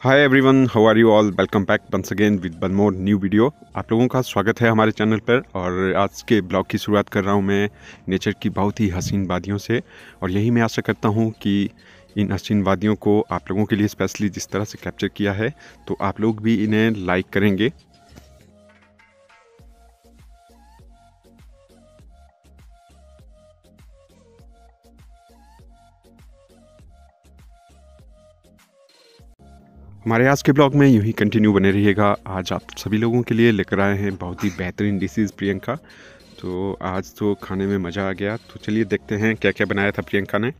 Hi everyone, how are you all. Welcome back once again with one more new video. आप लोगों का स्वागत है हमारे चैनल पर। और आज के ब्लॉग की शुरुआत कर रहा हूं मैं नेचर की बहुत ही हसीन वादियों से। और यही मैं आशा करता हूं कि इन हसीन वादियों को आप लोगों के लिए स्पेशली जिस तरह से कैप्चर किया है तो आप लोग भी इन्हें लाइक करेंगे। हमारे आज के ब्लॉग में यूं ही कंटिन्यू बने रहिएगा। आज आप सभी लोगों के लिए लेकर आए हैं बहुत ही बेहतरीन डिशेज़ प्रियंका। तो आज तो खाने में मज़ा आ गया। तो चलिए देखते हैं क्या क्या बनाया था प्रियंका ने।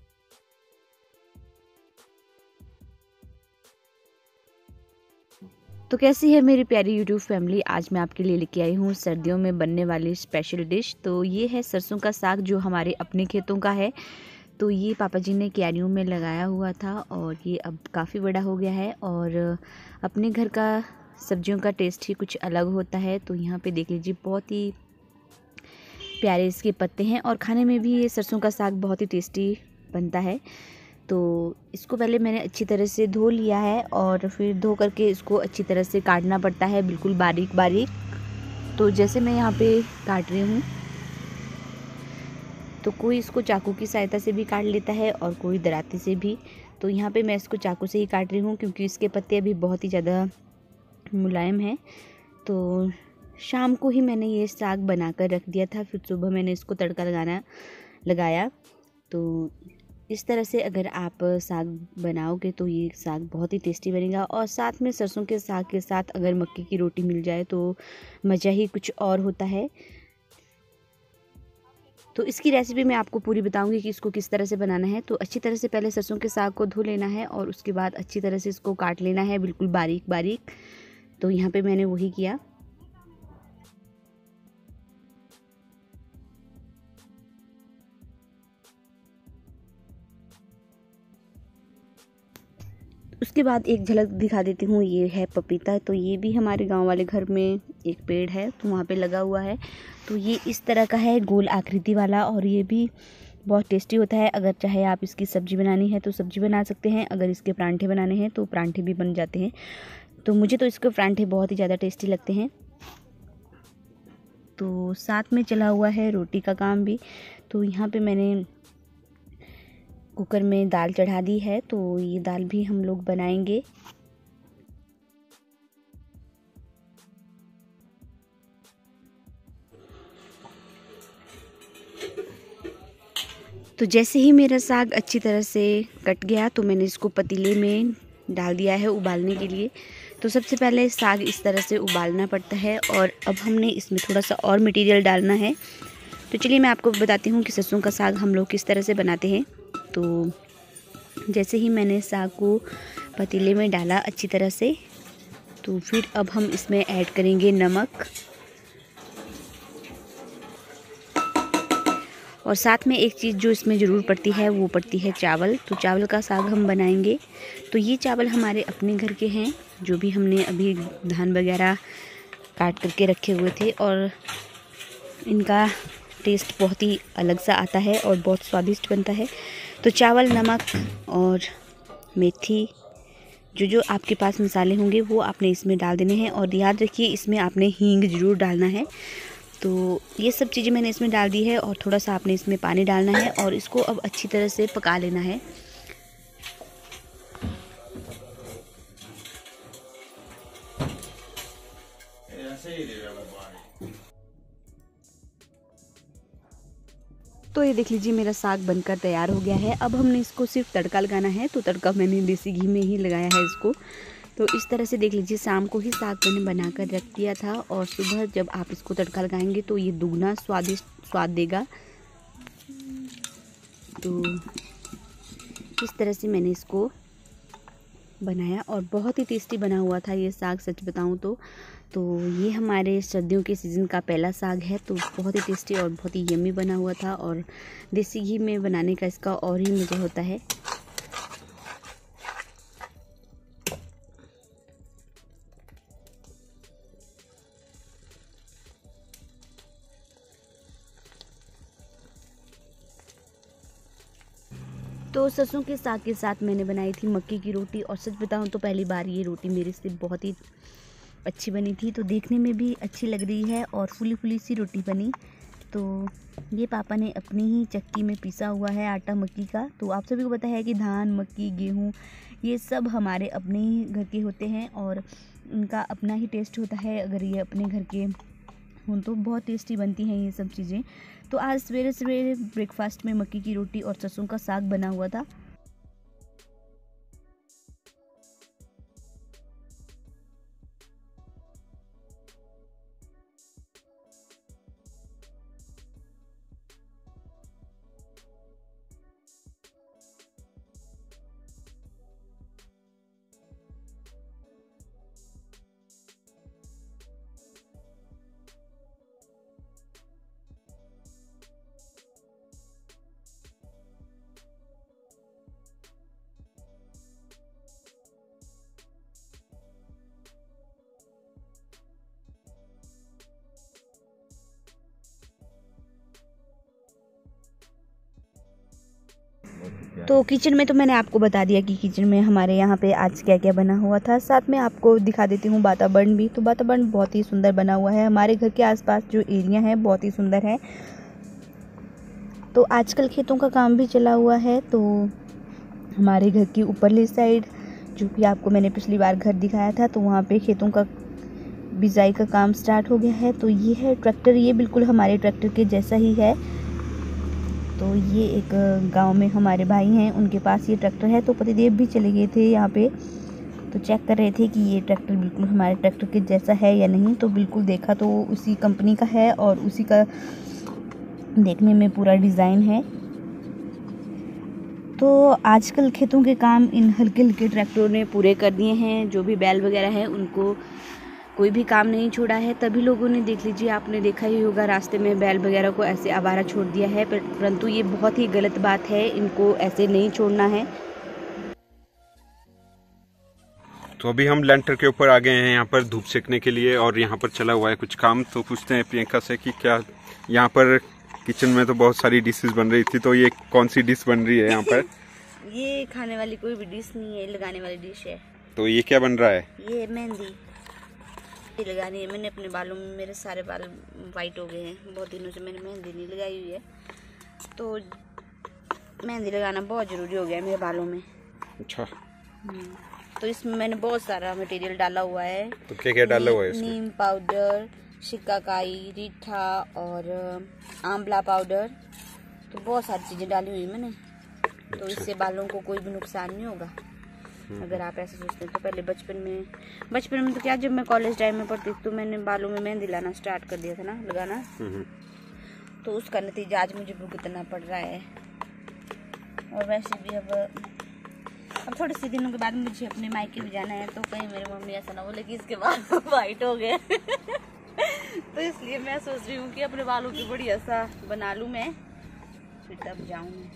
तो कैसी है मेरी प्यारी यूट्यूब फैमिली। आज मैं आपके लिए लेके आई हूँ सर्दियों में बनने वाली स्पेशल डिश। तो ये है सरसों का साग जो हमारे अपने खेतों का है। तो ये पापा जी ने क्यारियों में लगाया हुआ था और ये अब काफ़ी बड़ा हो गया है। और अपने घर का सब्जियों का टेस्ट ही कुछ अलग होता है। तो यहाँ पे देख लीजिए बहुत ही प्यारे इसके पत्ते हैं और खाने में भी ये सरसों का साग बहुत ही टेस्टी बनता है। तो इसको पहले मैंने अच्छी तरह से धो लिया है और फिर धो करके इसको अच्छी तरह से काटना पड़ता है, बिल्कुल बारीक बारीक। तो जैसे मैं यहाँ पे काट रही हूँ, तो कोई इसको चाकू की सहायता से भी काट लेता है और कोई दराती से भी। तो यहाँ पे मैं इसको चाकू से ही काट रही हूँ क्योंकि इसके पत्ते अभी बहुत ही ज़्यादा मुलायम हैं। तो शाम को ही मैंने ये साग बना कर रख दिया था, फिर सुबह मैंने इसको तड़का लगाया। तो इस तरह से अगर आप साग बनाओगे तो ये साग बहुत ही टेस्टी बनेगा। और साथ में सरसों के साग के साथ अगर मक्की की रोटी मिल जाए तो मज़ा ही कुछ और होता है। तो इसकी रेसिपी मैं आपको पूरी बताऊंगी कि इसको किस तरह से बनाना है। तो अच्छी तरह से पहले सरसों के साग को धो लेना है और उसके बाद अच्छी तरह से इसको काट लेना है, बिल्कुल बारीक बारीक। तो यहाँ पे मैंने वही किया। उसके बाद एक झलक दिखा देती हूँ, ये है पपीता। तो ये भी हमारे गांव वाले घर में एक पेड़ है तो वहाँ पे लगा हुआ है। तो ये इस तरह का है, गोल आकृति वाला, और ये भी बहुत टेस्टी होता है। अगर चाहे आप इसकी सब्ज़ी बनानी है तो सब्ज़ी बना सकते हैं, अगर इसके परांठे बनाने हैं तो परांठे भी बन जाते हैं। तो मुझे तो इसके परांठे बहुत ही ज़्यादा टेस्टी लगते हैं। तो साथ में चला हुआ है रोटी का काम भी। तो यहाँ पे मैंने कुकर में दाल चढ़ा दी है, तो ये दाल भी हम लोग बनाएंगे। तो जैसे ही मेरा साग अच्छी तरह से कट गया तो मैंने इसको पतीले में डाल दिया है उबालने के लिए। तो सबसे पहले साग इस तरह से उबालना पड़ता है और अब हमने इसमें थोड़ा सा और मटेरियल डालना है। तो चलिए मैं आपको बताती हूँ कि सरसों का साग हम लोग किस तरह से बनाते हैं। तो जैसे ही मैंने साग को पतीले में डाला अच्छी तरह से, तो फिर अब हम इसमें ऐड करेंगे नमक और साथ में एक चीज़ जो इसमें ज़रूर पड़ती है वो पड़ती है चावल। तो चावल का साग हम बनाएंगे। तो ये चावल हमारे अपने घर के हैं, जो भी हमने अभी धान वगैरह काट करके रखे हुए थे, और इनका टेस्ट बहुत ही अलग सा आता है और बहुत स्वादिष्ट बनता है। तो चावल, नमक और मेथी, जो जो आपके पास मसाले होंगे वो आपने इसमें डाल देने हैं। और याद रखिए इसमें आपने हींग ज़रूर डालना है। तो ये सब चीज़ें मैंने इसमें डाल दी है और थोड़ा सा आपने इसमें पानी डालना है और इसको अब अच्छी तरह से पका लेना है। तो ये देख लीजिए मेरा साग बनकर तैयार हो गया है। अब हमने इसको सिर्फ तड़का लगाना है। तो तड़का मैंने देसी घी में ही लगाया है इसको। तो इस तरह से देख लीजिए, शाम को ही साग मैंने बनाकर रख दिया था और सुबह जब आप इसको तड़का लगाएंगे तो ये दुगना स्वादिष्ट स्वाद देगा। तो इस तरह से मैंने इसको बनाया और बहुत ही टेस्टी बना हुआ था ये साग, सच बताऊं तो ये हमारे सर्दियों के सीज़न का पहला साग है। तो बहुत ही टेस्टी और बहुत ही यम्मी बना हुआ था और देसी घी में बनाने का इसका और ही मज़ा होता है। तो तो सरसों के साग के साथ मैंने बनाई थी मक्की की रोटी, और सच बताऊं तो पहली बार ये रोटी मेरे से बहुत ही अच्छी बनी थी। तो देखने में भी अच्छी लग रही है और फुली फुली सी रोटी बनी। तो ये पापा ने अपनी ही चक्की में पीसा हुआ है आटा मक्की का। तो आप सभी को पता है कि धान, मक्की, गेहूँ ये सब हमारे अपने ही घर के होते हैं और उनका अपना ही टेस्ट होता है। अगर ये अपने घर के हों तो बहुत टेस्टी बनती हैं ये सब चीज़ें। तो आज सवेरे सवेरे ब्रेकफास्ट में मक्की की रोटी और सरसों का साग बना हुआ था। तो किचन में तो मैंने आपको बता दिया कि किचन में हमारे यहाँ पे आज क्या क्या बना हुआ था। साथ में आपको दिखा देती हूँ वातावरण भी। तो वातावरण बहुत ही सुंदर बना हुआ है। हमारे घर के आसपास जो एरिया है बहुत ही सुंदर है। तो आजकल खेतों का काम भी चला हुआ है। तो हमारे घर की ऊपरली साइड जो कि आपको मैंने पिछली बार घर दिखाया था, तो वहाँ पे खेतों का बिजाई का काम स्टार्ट हो गया है। तो ये है ट्रैक्टर, ये बिल्कुल हमारे ट्रैक्टर के जैसा ही है। तो ये एक गांव में हमारे भाई हैं, उनके पास ये ट्रैक्टर है। तो पतिदेव भी चले गए थे यहाँ पे, तो चेक कर रहे थे कि ये ट्रैक्टर बिल्कुल हमारे ट्रैक्टर के जैसा है या नहीं। तो बिल्कुल देखा तो उसी कंपनी का है और उसी का देखने में पूरा डिज़ाइन है। तो आजकल खेतों के काम इन हल्के हल्के ट्रैक्टरों ने पूरे कर दिए हैं। जो भी बैल वगैरह है उनको कोई भी काम नहीं छोड़ा है। तभी लोगों ने, देख लीजिए, आपने देखा ही होगा रास्ते में बैल वगैरह को ऐसे आवारा छोड़ दिया है, परंतु ये बहुत ही गलत बात है। इनको ऐसे नहीं छोड़ना है। तो अभी हम लेंटर के ऊपर आ गए हैं यहाँ पर धूप सेकने के लिए, और यहाँ पर चला हुआ है कुछ काम। तो पूछते हैं प्रियंका से कि क्या यहाँ पर किचन में तो बहुत सारी डिशेस बन रही थी, तो ये कौन सी डिश बन रही है यहाँ पर? ये खाने वाली कोई भी डिश नहीं है, लगाने वाली डिश है। तो ये क्या बन रहा है? ये मेहंदी लगानी है। मैंने अपने बालों में, मेरे सारे बाल वाइट हो गए हैं, बहुत दिनों से मैंने मेहंदी नहीं लगाई हुई है। तो मेहंदी लगाना बहुत ज़रूरी हो गया है मेरे बालों में। अच्छा। तो इसमें मैंने बहुत सारा मटेरियल डाला हुआ है। तो क्या क्या डाला हुआ है इसमें? नीम पाउडर, शिकाकाई, रीठा और आंवला पाउडर। तो बहुत सारी चीज़ें डाली हुई मैंने। तो इससे बालों को कोई भी नुकसान नहीं होगा अगर आप ऐसे सोचते हैं। तो पहले बचपन में तो क्या, जब मैं कॉलेज टाइम में पढ़ती थी तो मैंने बालों में मेहंदी लाना स्टार्ट कर दिया था ना, लगाना। तो उसका नतीजा आज मुझे भुगतना पड़ रहा है। और वैसे भी अब थोड़े से दिनों के बाद मुझे अपने मायके भी जाना है। तो कहीं मेरी मम्मी ऐसा ना बोले कि इसके बाल वाइट हो गए। तो इसलिए मैं सोच रही हूँ कि अपने बालों की बढ़िया सा बना लूँ मैं, फिर तब जाऊँ।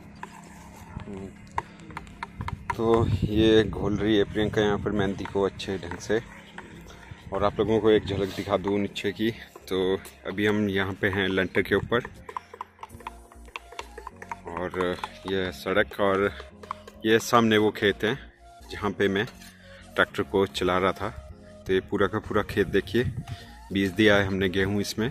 तो ये घोल रही है प्रियंका यहाँ पर मेहंदी को अच्छे ढंग से, और आप लोगों को एक झलक दिखा दूँ नीचे की। तो अभी हम यहाँ पे हैं लेंटर के ऊपर, और ये सड़क और ये सामने वो खेत हैं जहाँ पे मैं ट्रैक्टर को चला रहा था। तो ये पूरा का पूरा खेत देखिए, बीज दिया है हमने गेहूँ इसमें।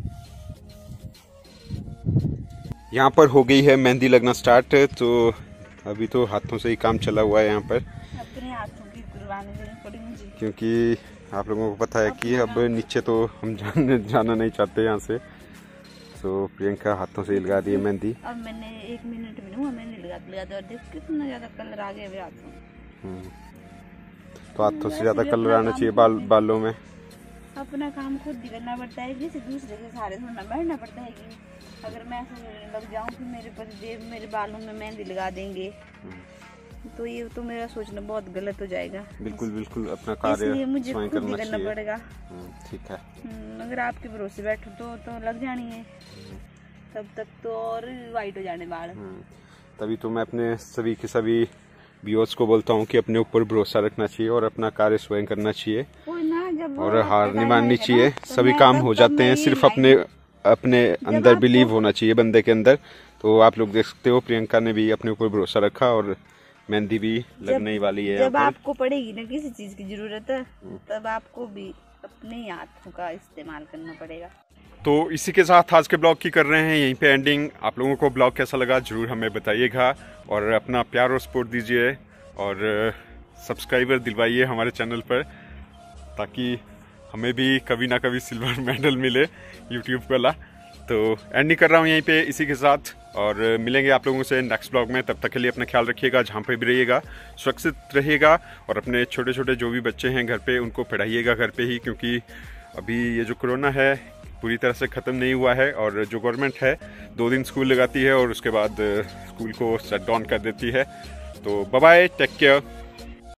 यहाँ पर हो गई है मेहंदी लगना स्टार्ट। तो अभी तो हाथों से ही काम चला हुआ है यहाँ पर, अपने हाथों की कुर्बानी देनी पड़ी मुझे, क्योंकि आप लोगों को पता है कि अब नीचे तो हम जाना नहीं चाहते यहाँ से। तो प्रियंका हाथों से लगा रही है मेहंदी। अब मैंने 1 मिनट में नहीं मेहंदी लगाते और देख कितना ज़्यादा कलर आ गया हाथों। तो हाथों से ज़्यादा कलर आना चाहिए बालों में। अपना काम खुद ही करना पड़ता है, किसी दूसरे के सहारे थोड़ा बैठना पड़ता है। कि अगर मैं ऐसे लग जाऊं कि मेरे पतिदेव मेरे बालों में मेहंदी लगा देंगे, तो ये तो मेरा सोचना बहुत गलत हो जाएगा। बिल्कुल बिल्कुल, अपना कार्य मुझे खुद ही करना पड़ेगा। ठीक है। अगर आपके भरोसे बैठो तो लग जानी है, तब तक तो और वाइट हो जाने बाल। तभी तो मैं अपने सभी के सभी व्यूअर्स को बोलता हूँ कि अपने ऊपर भरोसा रखना चाहिए और अपना कार्य स्वयं करना चाहिए, और हार नहीं माननी चाहिए। सभी काम हो जाते हैं, सिर्फ अपने अंदर बिलीव होना चाहिए बंदे के अंदर, तो आप लोग देख सकते हो प्रियंका ने भी अपने ऊपर भरोसा रखा और मेहंदी भी लगने ही वाली है। जब आपको पड़ेगी ना किसी चीज की जरूरत है तब आपको भी अपने ही हाथों का इस्तेमाल करना पड़ेगा। तो इसी के साथ आज के ब्लॉग की कर रहे हैं यहीं पे एंडिंग। आप लोगों को ब्लॉग कैसा लगा जरूर हमें बताइएगा और अपना प्यार और सपोर्ट दीजिए और सब्सक्राइबर दिलवाइए हमारे चैनल पर ताकि हमें भी कभी ना कभी सिल्वर मेडल मिले यूट्यूब वाला। तो एंडिंग कर रहा हूँ यहीं पे इसी के साथ और मिलेंगे आप लोगों से नेक्स्ट ब्लॉग में। तब तक के लिए अपना ख्याल रखिएगा, जहाँ पे भी रहिएगा सुरक्षित रहिएगा और अपने छोटे छोटे जो भी बच्चे हैं घर पे उनको पढ़ाइएगा घर पे ही, क्योंकि अभी ये जो कोरोना है पूरी तरह से ख़त्म नहीं हुआ है और जो गवर्नमेंट है 2 दिन स्कूल लगाती है और उसके बाद स्कूल को शट डाउन कर देती है। तो बाय बाय, टेक केयर।